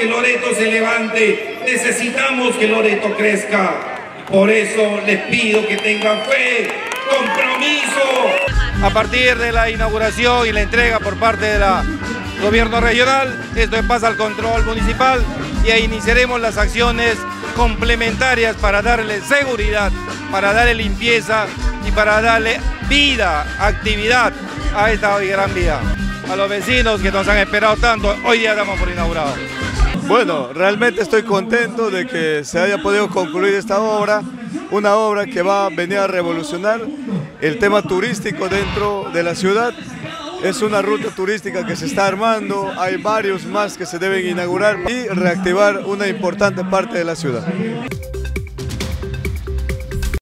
que Loreto se levante, necesitamos que Loreto crezca. Por eso les pido que tengan fe, compromiso. A partir de la inauguración y la entrega por parte del gobierno regional, esto pasa al control municipal y ahí iniciaremos las acciones complementarias para darle seguridad, para darle limpieza y para darle vida, actividad a esta gran vía. A los vecinos que nos han esperado tanto, hoy día damos por inaugurado. Bueno, realmente estoy contento de que se haya podido concluir esta obra, una obra que va a venir a revolucionar el tema turístico dentro de la ciudad. Es una ruta turística que se está armando, hay varios más que se deben inaugurar y reactivar una importante parte de la ciudad.